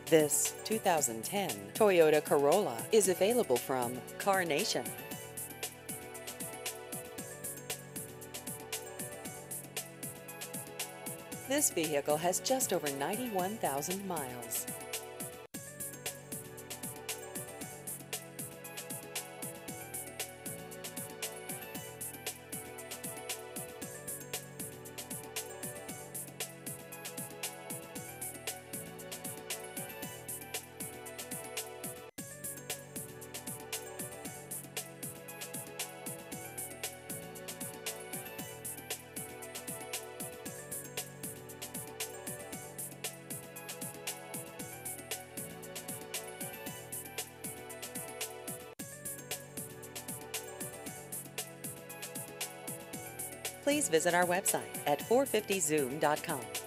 This 2010 Toyota Corolla is available from Carnation. This vehicle has just over 91,000 miles. Please visit our website at 450zoom.com.